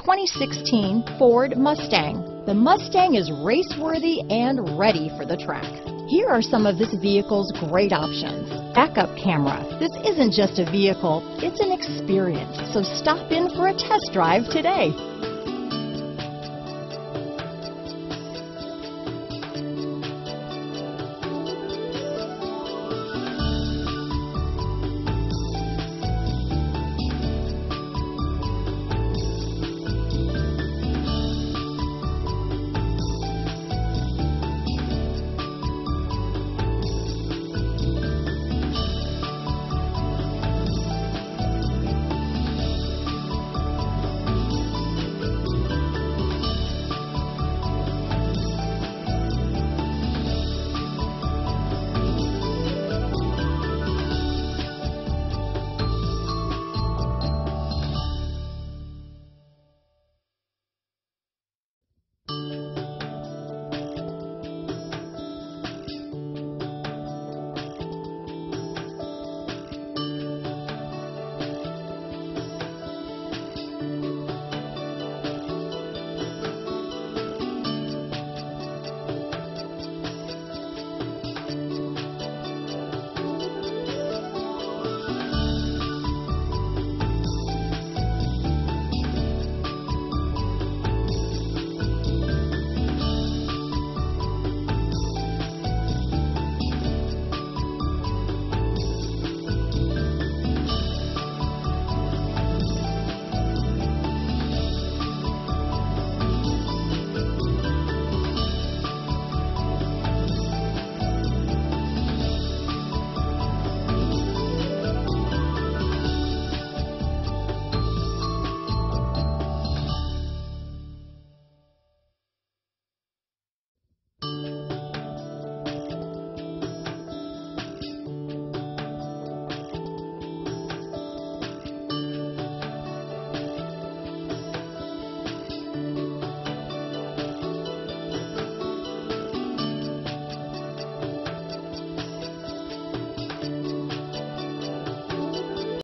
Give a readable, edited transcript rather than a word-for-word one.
2016 Ford Mustang. The Mustang is race-worthy and ready for the track. Here are some of this vehicle's great options. Backup camera. This isn't just a vehicle, it's an experience. So stop in for a test drive today.